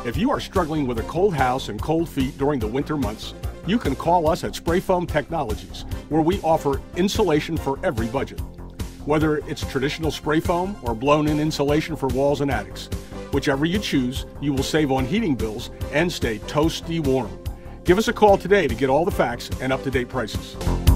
If you are struggling with a cold house and cold feet during the winter months, you can call us at Spray Foam Technologies, where we offer insulation for every budget. Whether it's traditional spray foam or blown-in insulation for walls and attics, whichever you choose, you will save on heating bills and stay toasty warm. Give us a call today to get all the facts and up-to-date prices.